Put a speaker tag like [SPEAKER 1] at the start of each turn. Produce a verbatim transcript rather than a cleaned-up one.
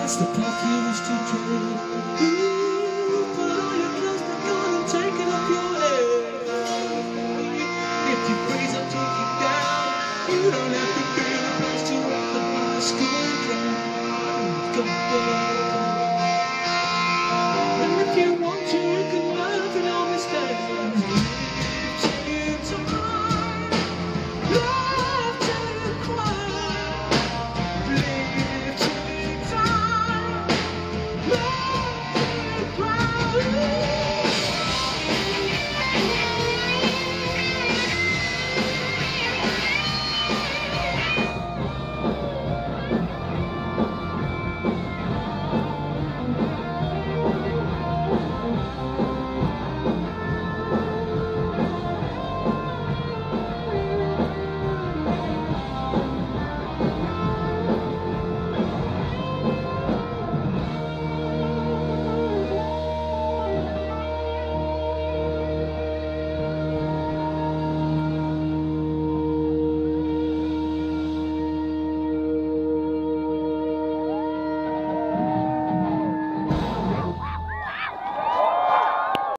[SPEAKER 1] That's the path you wish to tread. Ooh, put on your clothes back on and take it up your head. If you praise, I'll take you down. You don't have to pay the price to walk the high school.